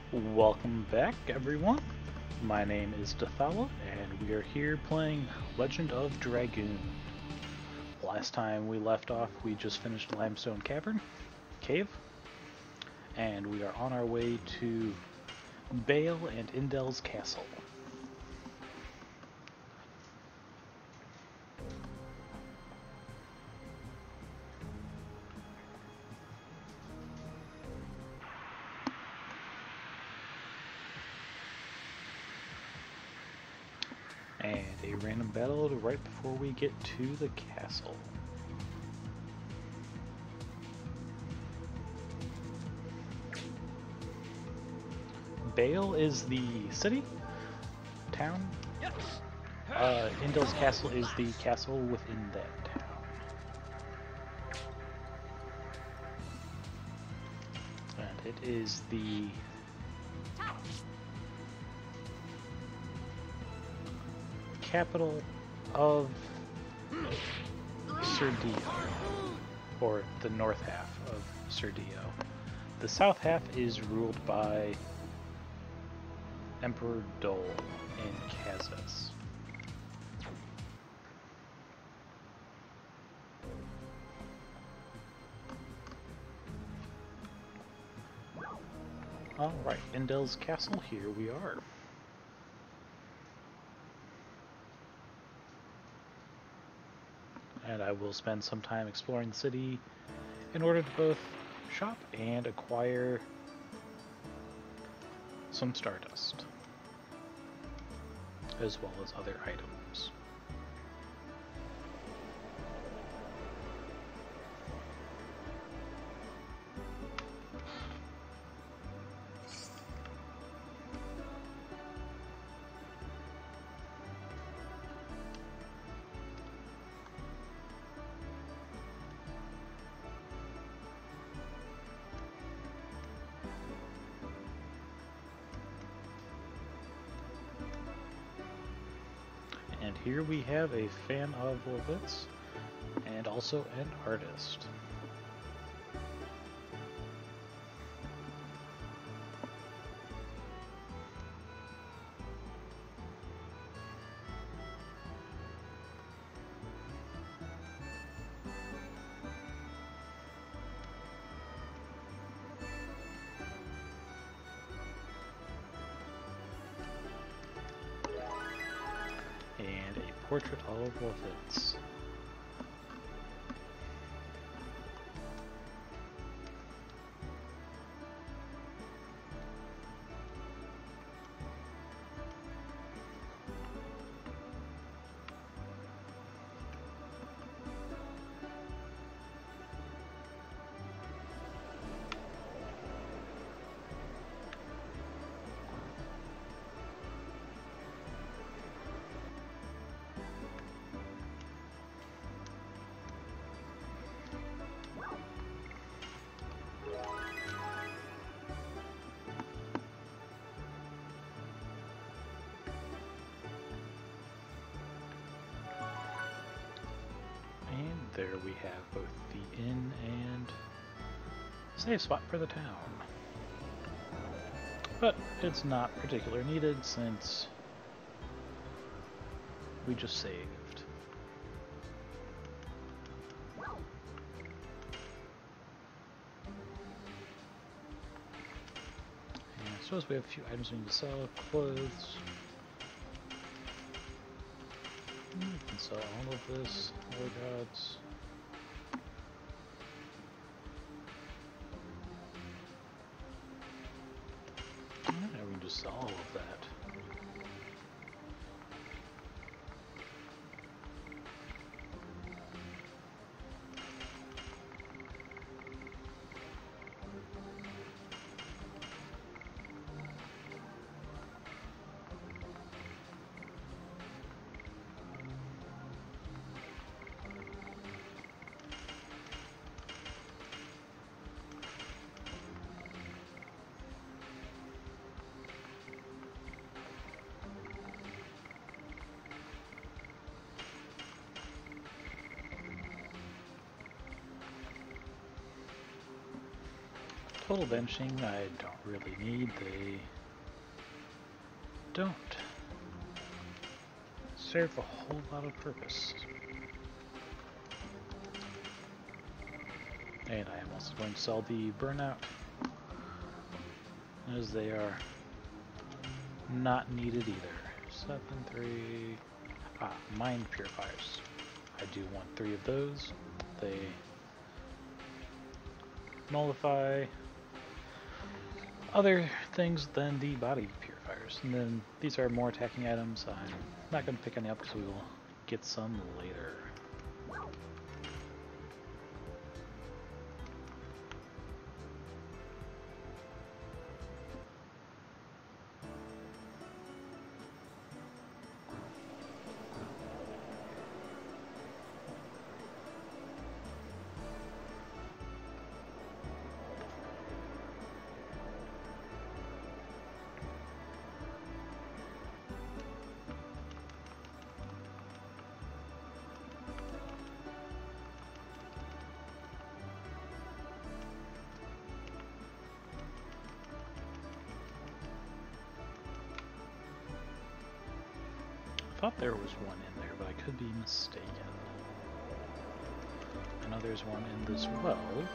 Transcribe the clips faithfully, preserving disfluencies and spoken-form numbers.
Welcome back, everyone. My name is Dathala, and we are here playing Legend of Dragoon. Last time we left off, we just finished Limestone Cavern, Cave, and we are on our way to Bale and Indel's Castle. And a random battle right before we get to the castle. Bale is the city, town. Uh, Indel's Castle is the castle within that town. And it is the capital of Cerdio, or the north half of Cerdio. The south half is ruled by Emperor Dole in Kazas. Alright, Indel's Castle, here we are. And I will spend some time exploring the city in order to both shop and acquire some Stardust, as well as other items. And here we have a fan of Lovitz, and also an artist. And a portrait of Lovitz. There we have both the inn and save spot for the town. But it's not particularly needed since we just saved. And I suppose we have a few items we need to sell. Clothes. We can sell all of this. Holy gods. Yeah, we can just sell all of that. Total benching I don't really need. They don't serve a whole lot of purpose. And I am also going to sell the burnout, as they are not needed either. Seven, three, ah, mind purifiers. I do want three of those. They nullify other things than the body purifiers. And then these are more attacking items. I'm not going to pick any up because we will get some later. I thought there was one in there, but I could be mistaken. I know there's one in this well.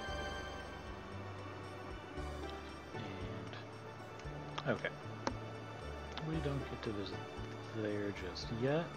And okay. We don't get to visit there just yet.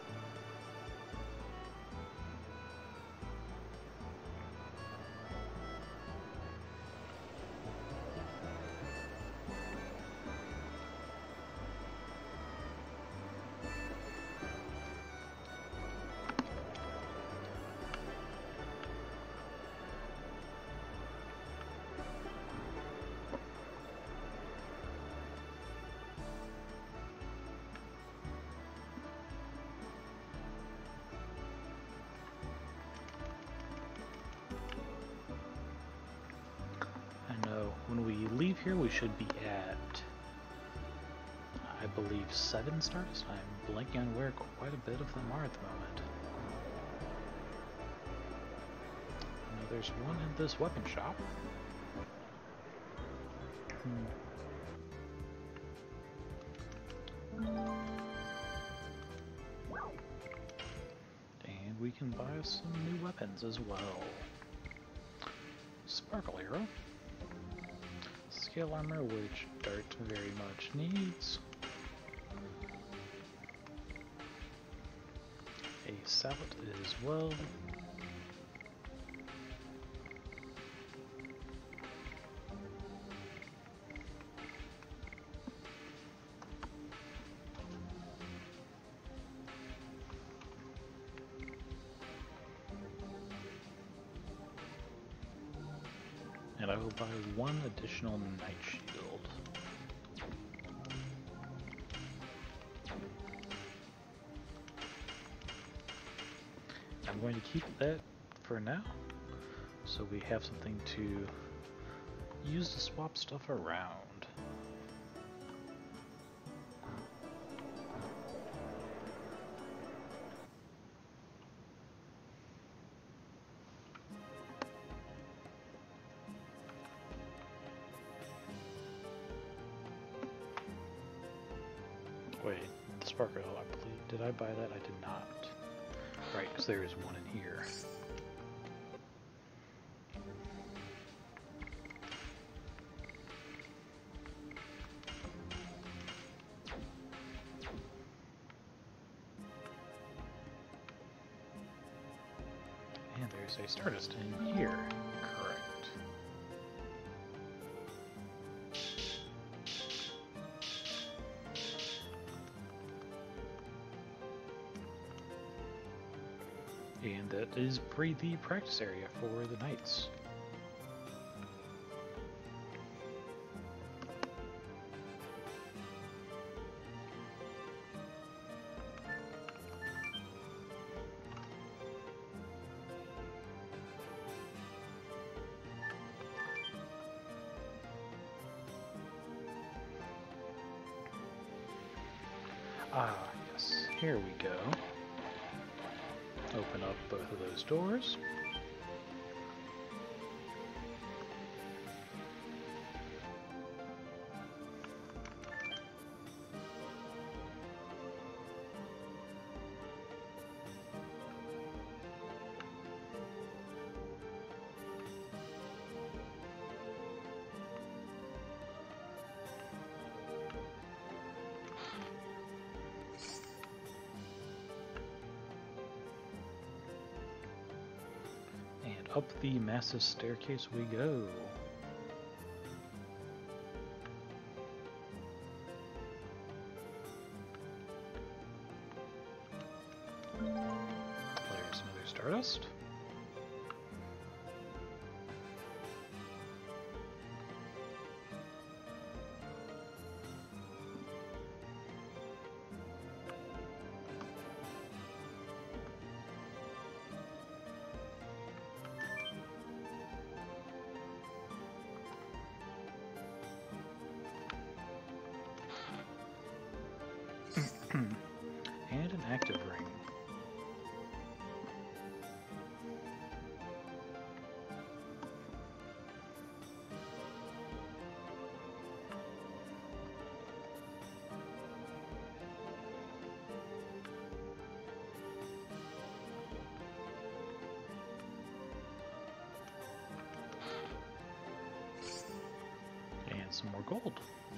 When we leave here, we should be at, I believe, seven stars. I'm blanking on where quite a bit of them are at the moment. I know there's one in this weapon shop. Hmm. And we can buy some new weapons as well. Sparkle arrow. Scale armor, which Dart very much needs. A salad as well. And I will buy one additional Night Shield. I'm going to keep that for now, so we have something to use to swap stuff around. Wait, the Sparkle, I believe. Did I buy that? I did not. Right, because there is one in here. And there's a Stardust in here. Correct. And that is pre the practice area for the knights. Ah, yes, here we go. Open up both of those doors. up the massive staircase we go. Players Nether Stardust. And an active ring. And some more gold.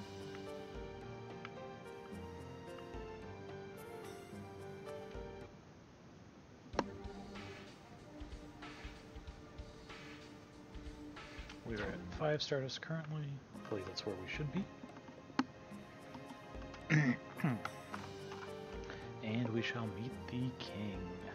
We're at five Stardust currently. Hopefully that's where we should be. And we shall meet the king.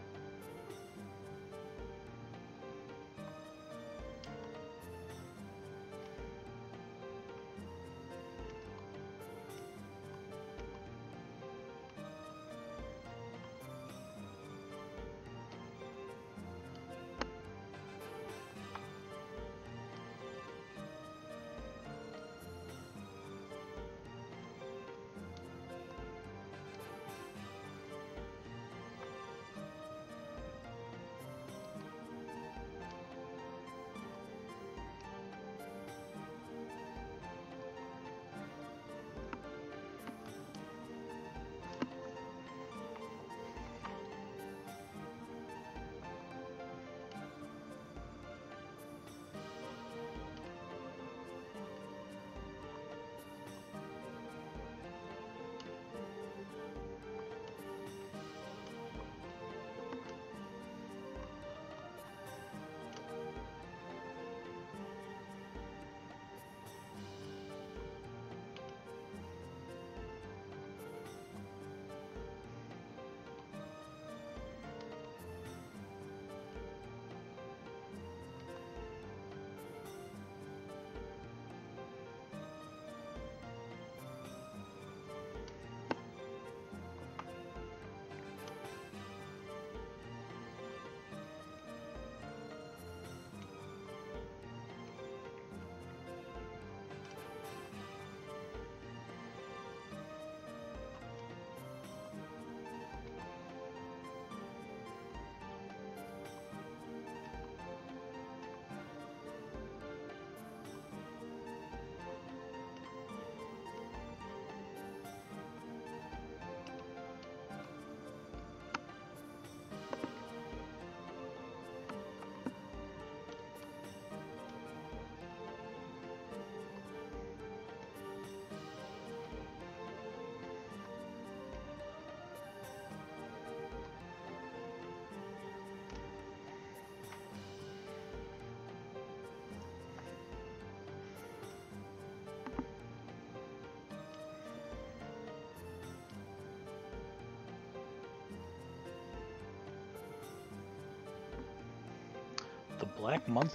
The black mon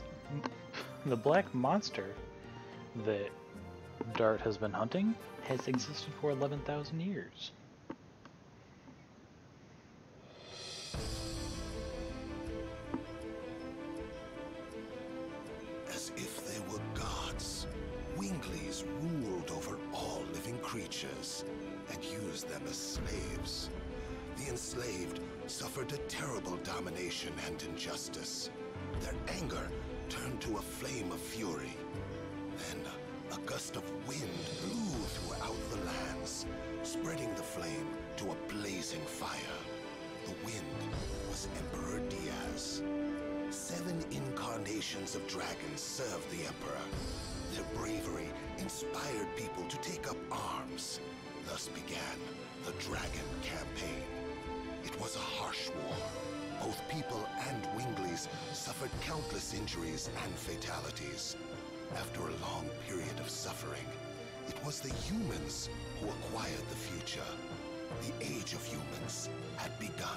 the black monster that Dart has been hunting has existed for eleven thousand years. As if they were gods, Winglies ruled over all living creatures and used them as slaves. The enslaved suffered a terrible domination and injustice. Their anger turned to a flame of fury. Then a gust of wind blew throughout the lands, spreading the flame to a blazing fire. The wind was Emperor Diaz. Seven incarnations of dragons served the Emperor. Their bravery inspired people to take up arms. Thus began the Dragon Campaign. It was a harsh war, Both people and Winglies suffered countless injuries and fatalities. After a long period of suffering, it was the humans who acquired the future. The age of humans had begun.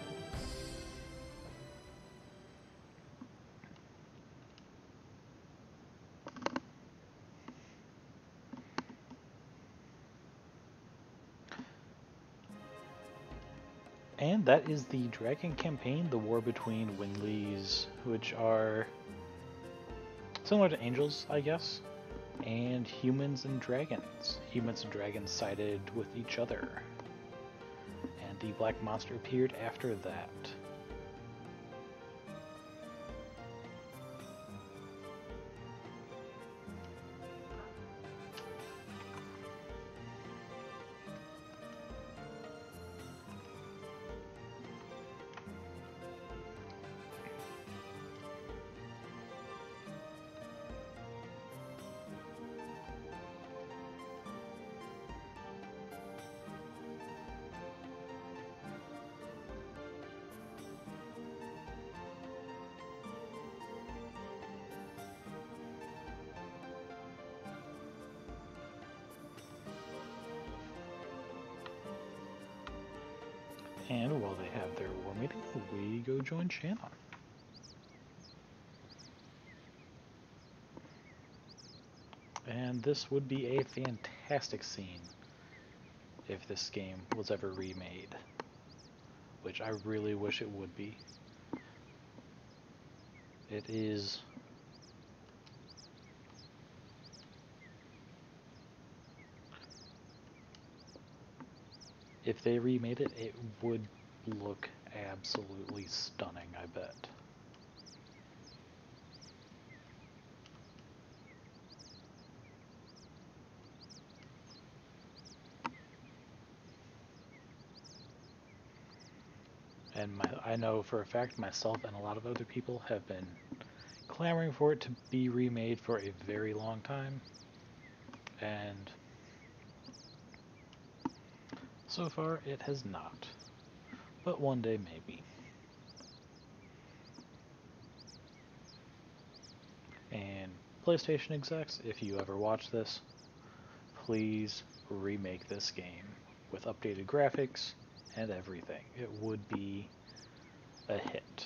And that is the Dragon campaign, the war between Winglies, which are similar to angels, I guess, and humans and dragons. Humans and dragons sided with each other, and the Black Monster appeared after that. And while they have their war meeting, we go join Shannon. And this would be a fantastic scene if this game was ever remade, which I really wish it would be. It is if they remade it, it would look absolutely stunning, I bet. And my, I know for a fact myself and a lot of other people have been clamoring for it to be remade for a very long time. And so far it has not. But one day maybe. And PlayStation execs, if you ever watch this, please remake this game with updated graphics and everything. It would be a hit.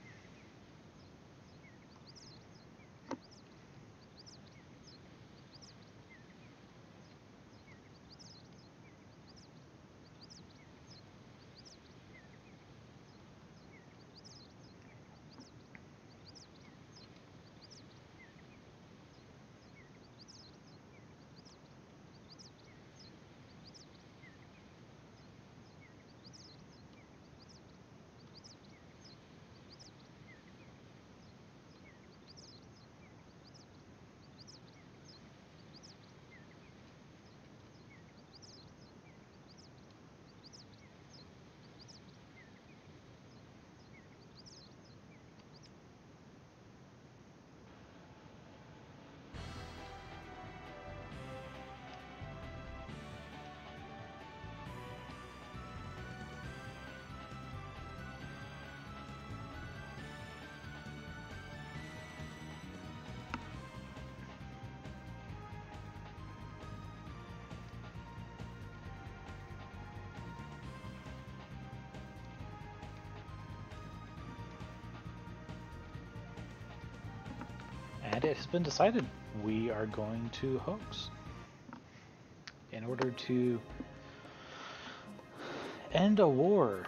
And it has been decided we are going to hoax in order to end a war.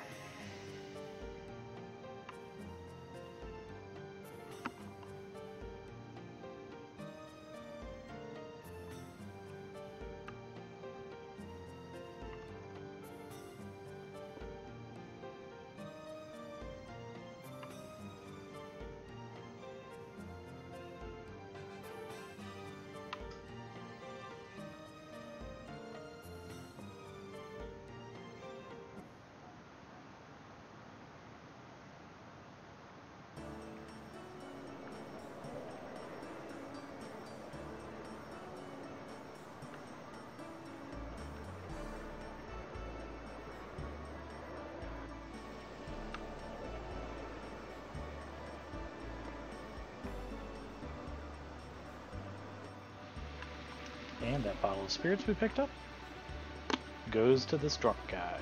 And that bottle of spirits we picked up goes to this drunk guy.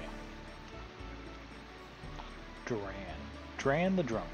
Dran. Dran the drunk.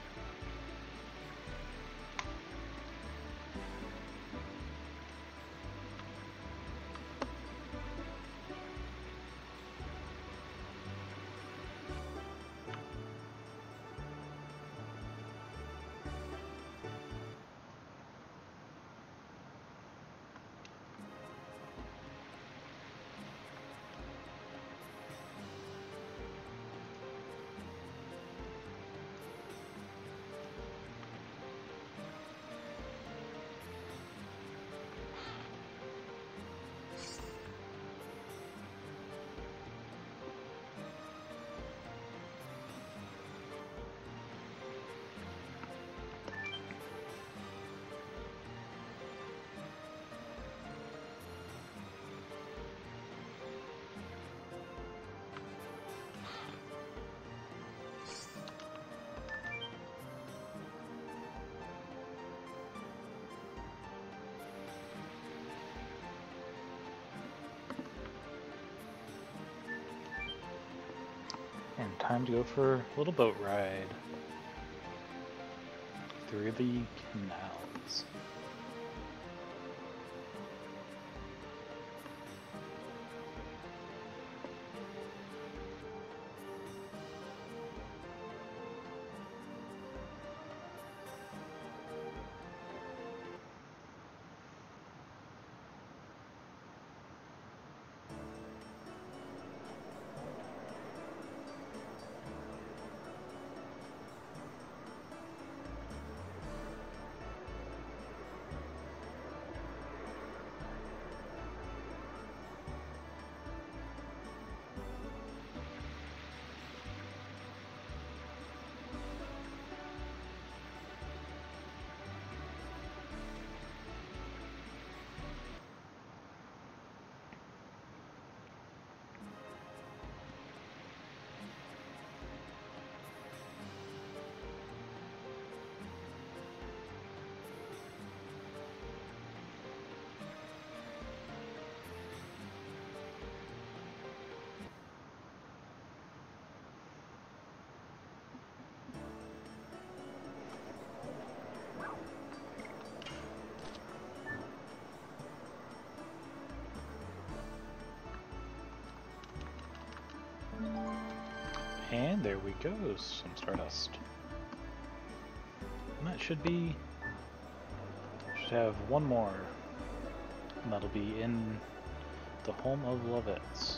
And time to go for a little boat ride through the canals. And there we go, some Stardust. And that should be... should have one more. And that'll be in the home of Lovitz.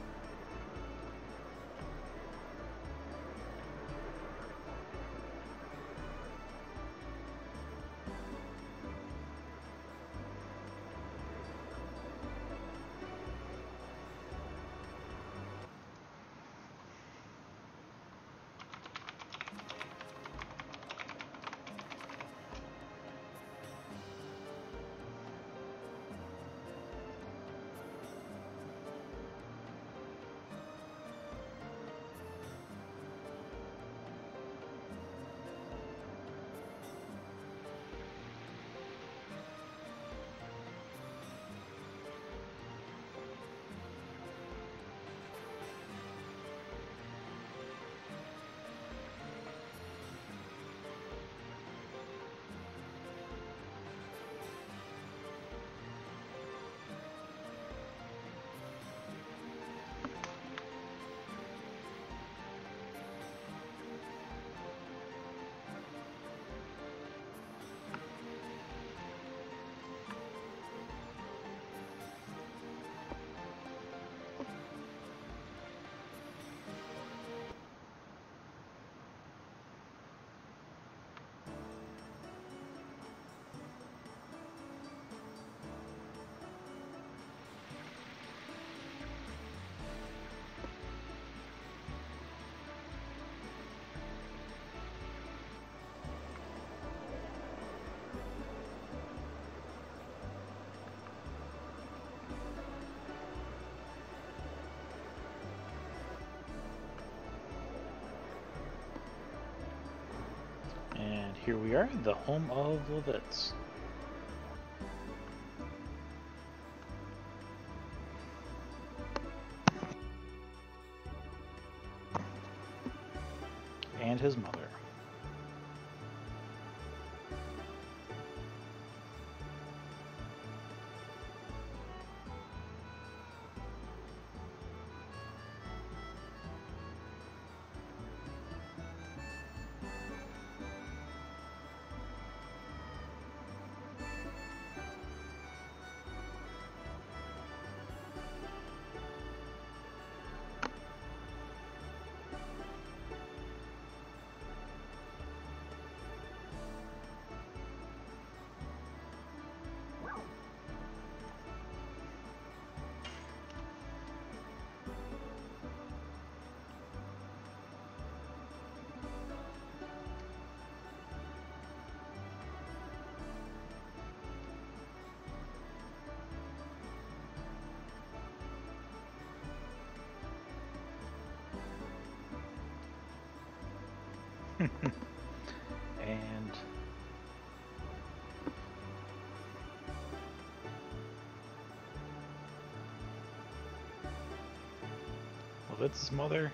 Here we are, the home of Lovitz. and his mother. And Levitz's mother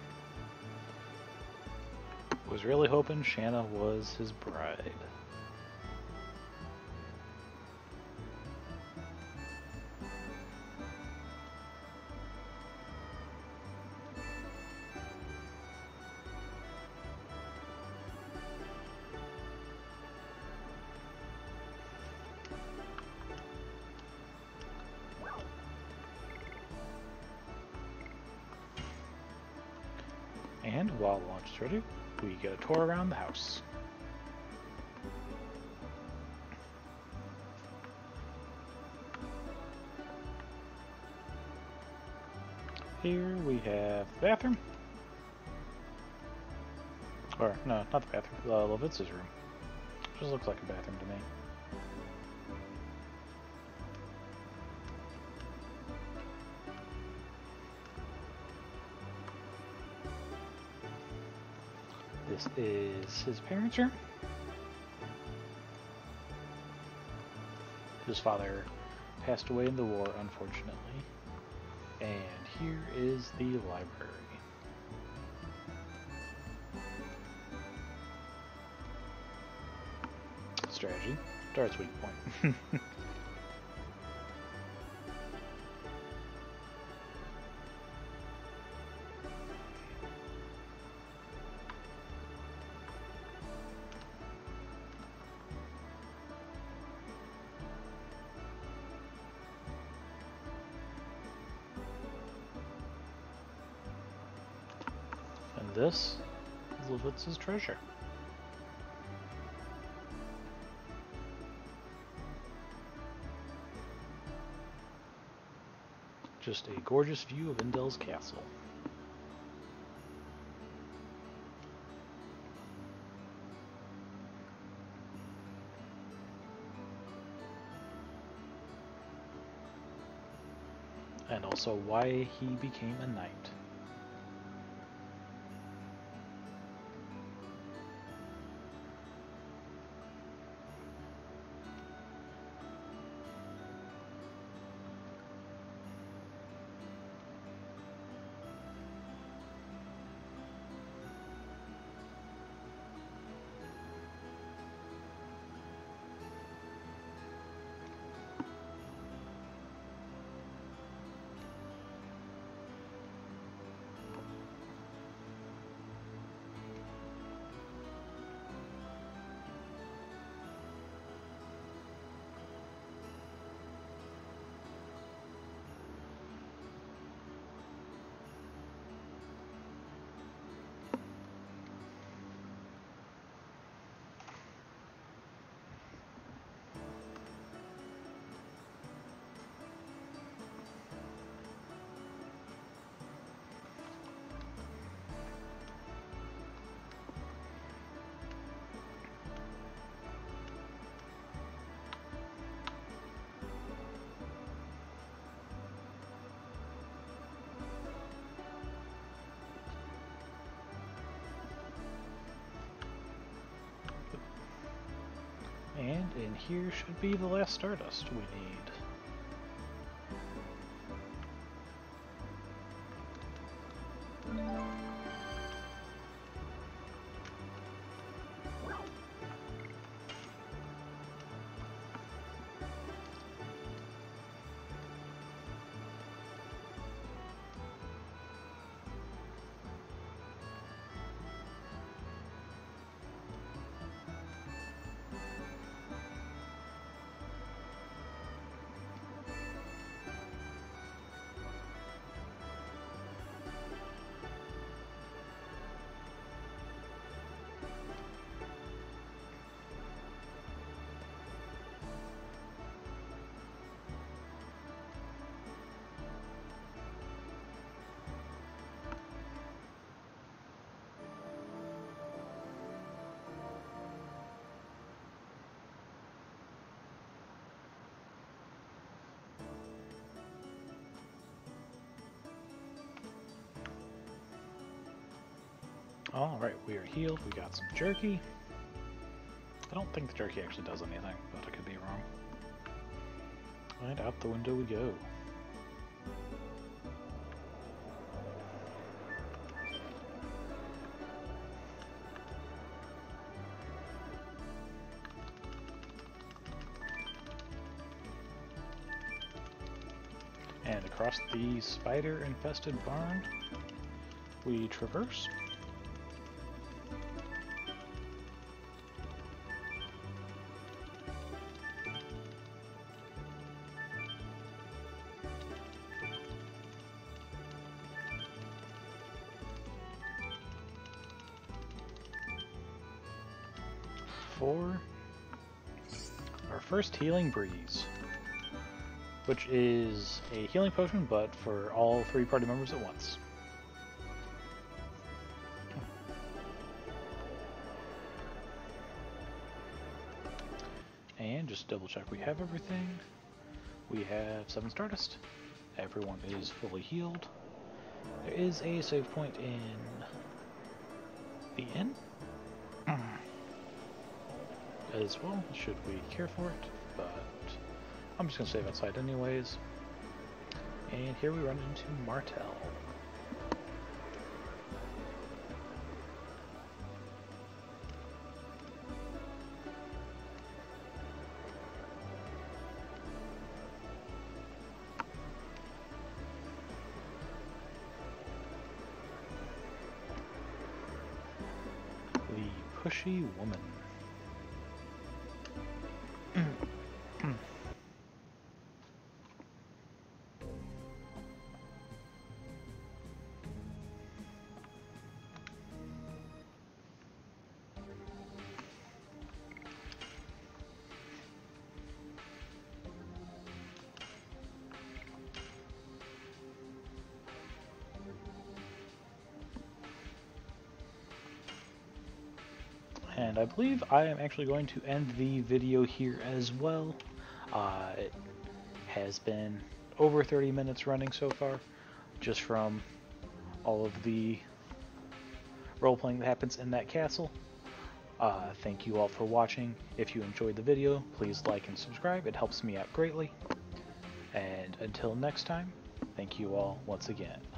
was really hoping Shanna was his bride. And while launch is ready, we get a tour around the house. Here we have the bathroom. Or, no, not the bathroom, uh, Levitz's room. Just looks like a bathroom to me. This is his parents' room. His father passed away in the war, unfortunately. And here is the library. Strategy. Dart's weak point. And this is Levitz's treasure. Just a gorgeous view of Indel's castle. And also why he became a knight. And in here should be the last Stardust we need. Alright, we are healed. We got some jerky. I don't think the jerky actually does anything, but I could be wrong. And out the window we go. And across the spider-infested barn, we traverse. For our first healing breeze, which is a healing potion, but for all three party members at once. And just double check we have everything. We have seven Stardust. Everyone is fully healed. There is a save point in the inn as well, should we care for it, but I'm just going to save outside anyways. And here we run into Martel. The Pushy Woman. And I believe I am actually going to end the video here as well. Uh, it has been over thirty minutes running so far, just from all of the role-playing that happens in that castle. Uh, thank you all for watching. If you enjoyed the video, please like and subscribe. It helps me out greatly. And until next time, thank you all once again.